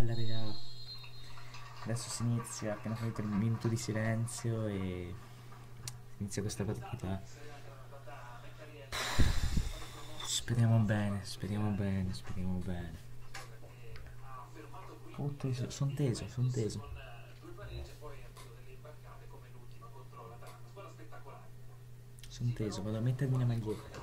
bella, raga. Adesso si inizia, appena finito il minuto di silenzio e si inizia questa partita. Speriamo bene, speriamo bene, speriamo bene. Oh, teso, son teso, son teso. Son teso, vado a mettermi la maglietta.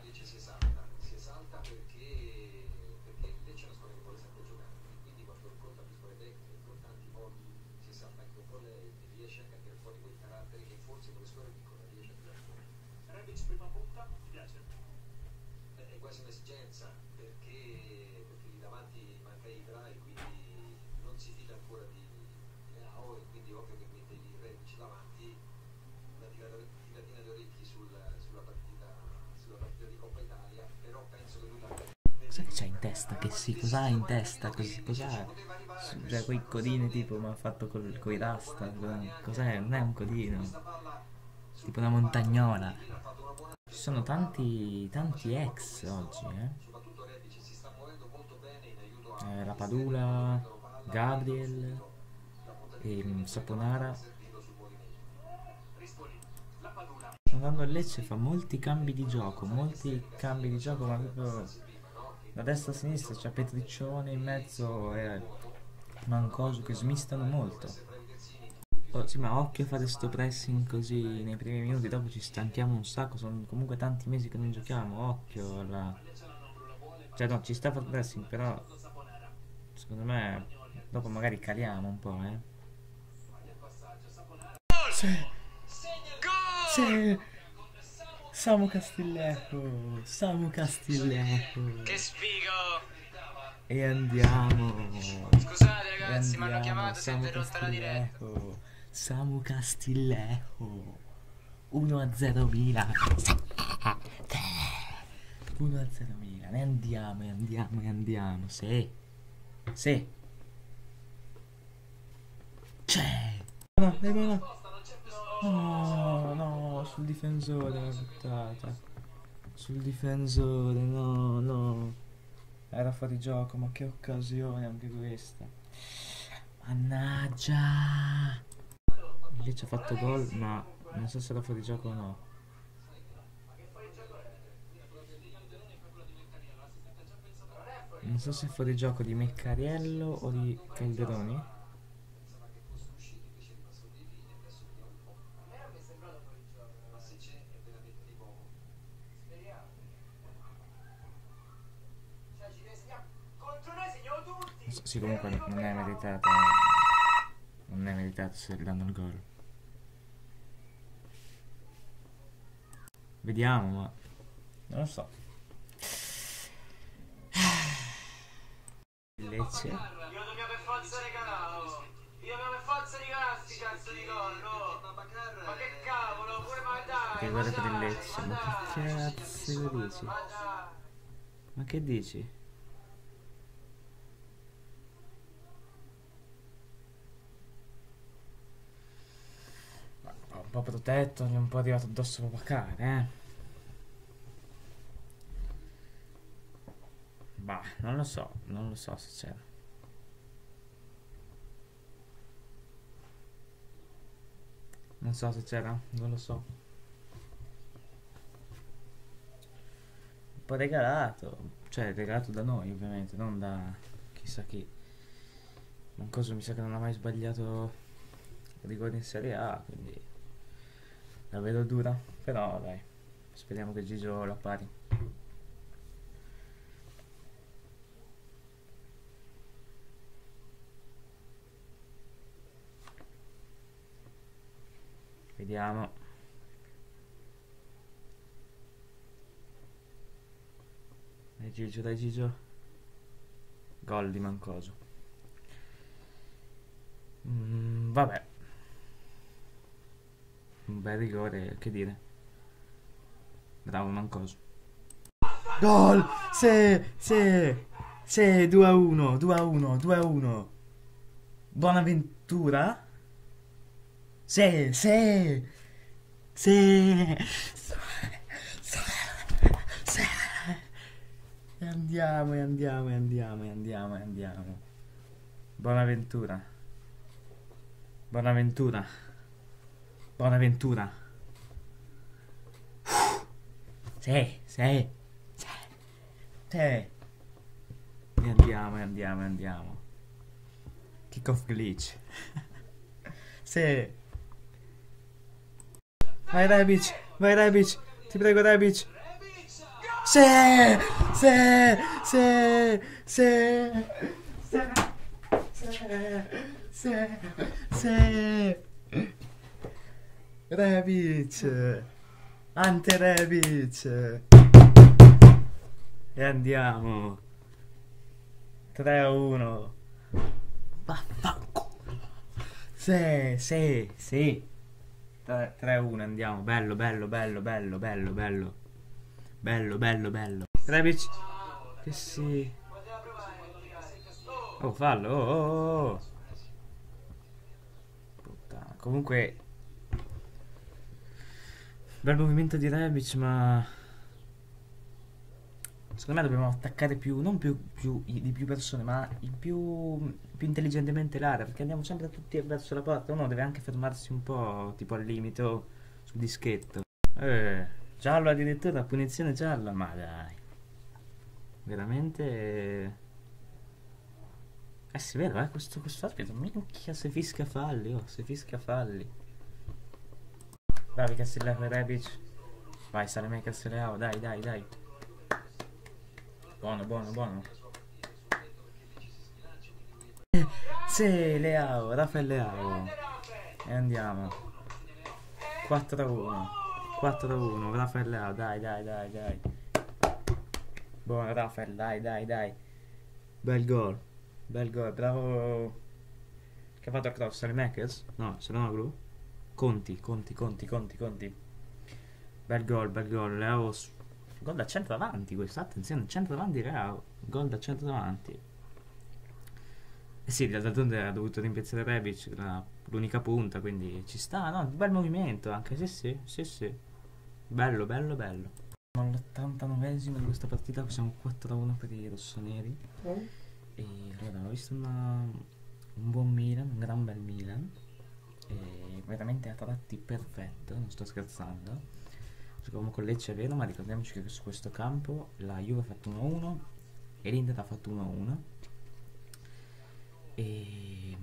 Cos'è che c'hai in testa? Che sì, cos'ha in testa? Cos'ha? Cioè, quei codini tipo, ma fatto coi rasta. Cos'è? Non è un codino. Tipo una montagnola. Ci sono tanti ex oggi, La Padula, Gabriel, e Saponara. Andando a Lecce fa molti cambi di gioco, ma proprio da destra a sinistra c'è Petriccione in mezzo e Mancosu che smistano molto. Oh, sì, ma occhio a fare sto pressing così nei primi minuti, dopo ci stanchiamo un sacco, sono comunque tanti mesi che non giochiamo, occhio alla... Cioè no, ci sta a fare pressing, però secondo me dopo magari caliamo un po', Sì, sì. Samu Castillejo, Samu Castillejo. Che sfigo! E andiamo. Scusate E ragazzi, mi hanno andiamo, chiamato, si è Samu interrotta la diretta. Castillejo. Samu Castillejo. 1-0 Milan. 1-0 Milan. E andiamo, e andiamo, e andiamo. Sì. Sì. C'è. No, no. No, no, sul difensore l'ho buttata. Sul difensore, no, no. Era fuori gioco, ma che occasione anche questa. Mannaggia. Invece ha fatto gol, ma non so se era fuori gioco o no. Non so se è fuori gioco di Meccariello o di Calderoni. Sì, comunque non è meritato. Non è meritato se danno il gol. Vediamo, ma non lo so. Lecce. Io dobbiamo per forza regalare. Io dobbiamo per forza regalare sti cazzo di gol. Ma che cavolo, pure mandare. Che guarda per il Lecce. Ma che cazzo dici? Ma che dici? Un po' protetto, gli è un po' arrivato addosso Papacane, Bah, non lo so se c'era. Non so se c'era, non lo so. Un po' regalato, cioè regalato da noi ovviamente, non da chissà chi. Mancoso mi sa che non ha mai sbagliato rigore in Serie A, quindi la vedo dura, però dai, speriamo che Gigio la pari. Vediamo. Dai Gigio. Gol di Mancoso. Vabbè. Un bel rigore, che dire. Bravo Mancoso. Gol! Sì, 2-1. Buonaventura? Sì. E andiamo. Bonaventura. Bonaventura. Bonaventura. Sì, sì, sì, sì. E andiamo, e andiamo, e andiamo. Kick off glitch. Sì. Vai Rebic, vai Rebic. Ti prego Rebic. Sì, sì, sì, sì, sì, sì, sì. Rebic. Ante Rebic. E andiamo. 3-1. Vaffanculo. Sì, sì, sì. 3-1 andiamo. Bello, bello, bello, bello, bello, bello. Bello, bello, bello. Rebic. Che sì. Oh, fallo. Oh, oh, oh. Puttana. Comunque, bel movimento di Rebic, ma secondo me dobbiamo attaccare più, non di più persone, ma più intelligentemente l'area, perché andiamo sempre tutti verso la porta. Uno deve anche fermarsi un po', tipo al limite, o sul dischetto. Giallo addirittura, punizione gialla, ma dai. Veramente. Sì, vero, questo arbitro, minchia se fischia falli, oh, se fischia falli. Bravi Castillejo e Rebic. Vai, Saleme Castillejo, dai, dai, dai. Buono, buono, buono. Sì, Leao, Rafael Leao. E andiamo. 4-1. 4-1, Rafael Leao, dai, dai, dai, dai. Buono Rafael, dai, dai, dai. Bel gol, bravo. Che ha fatto il cross? Makers? No, Salonoglu? Conti. Bel gol, Leao. Gol da centravanti questo, attenzione, centravanti Leao. Gol da centravanti. Eh sì, d'altronde ha dovuto rimpiazzare Rebic, l'unica punta, quindi ci sta, no? Bel movimento anche, sì, sì, sì, sì. Bello, bello, bello. Siamo all'89esimo di questa partita, siamo 4-1 per i rossoneri. E allora, ho visto un buon Milan, un gran bel Milan. E veramente a tratti perfetto, non sto scherzando. Giocavamo con Lecce, è vero, ma ricordiamoci che su questo campo la Juve ha fatto 1-1 e l'Inter ha fatto 1-1. E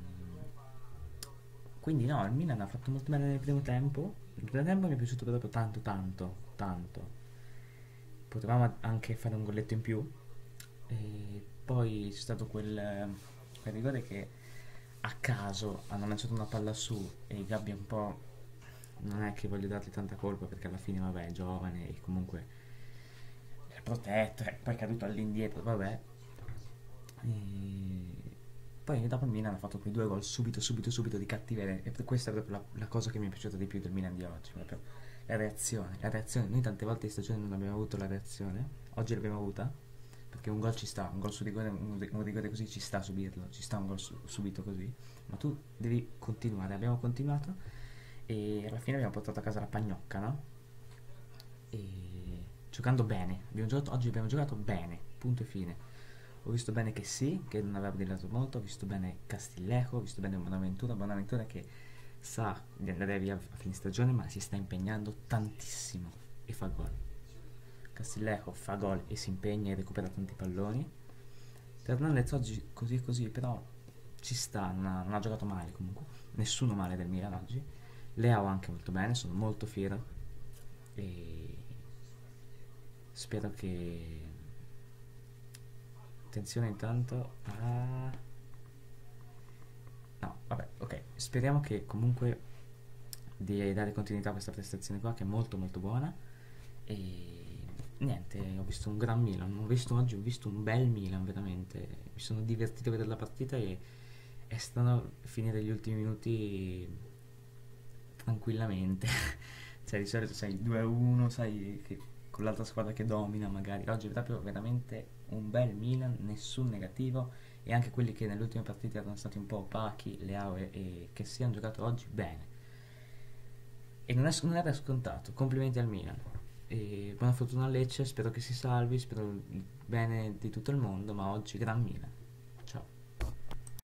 quindi no, il Milan ha fatto molto bene nel primo tempo. Il primo tempo mi è piaciuto proprio tanto, tanto, tanto. Potevamo anche fare un golletto in più. E poi c'è stato quel rigore che a caso hanno lanciato una palla su e Gabbi un po', non è che voglio dargli tanta colpa perché alla fine vabbè è giovane e comunque è protetto, poi è caduto all'indietro, vabbè. E poi dopo il Milan ha fatto quei due gol subito di cattiveria e questa è proprio la cosa che mi è piaciuta di più del Milan di oggi, proprio la reazione. Noi tante volte in stagione non abbiamo avuto la reazione, oggi l'abbiamo avuta, perché un gol ci sta, un gol su rigore, un rigore così ci sta a subirlo, ci sta un gol subito così, ma tu devi continuare, abbiamo continuato e alla fine abbiamo portato a casa la pagnocca, no? E giocando bene, oggi abbiamo giocato bene, punto e fine. Ho visto bene che sì, che non aveva brillato molto, ho visto bene Castillejo, ho visto bene Bonaventura che sa di andare via a fine stagione ma si sta impegnando tantissimo e fa gol. Castillejo fa gol e si impegna e recupera tanti palloni. Fernandez oggi così, però ci sta, non ha giocato male comunque, nessuno male del Milan oggi. Leao anche molto bene, sono molto fiero e spero che... Attenzione intanto a... No, vabbè, ok. Speriamo che comunque di dare continuità a questa prestazione qua che è molto molto buona. E niente, ho visto un gran Milan. Oggi ho visto un bel Milan veramente. Mi sono divertito a vedere la partita e è stato finire gli ultimi minuti tranquillamente. Cioè di solito sai 2-1, sai che con l'altra squadra che domina magari. Oggi è proprio veramente un bel Milan, nessun negativo e anche quelli che nelle ultime partite erano stati un po' opachi, Leao e che si hanno giocato oggi bene. E non era scontato, complimenti al Milan. E buona fortuna a Lecce, spero che si salvi, spero il bene di tutto il mondo, ma oggi gran Milan.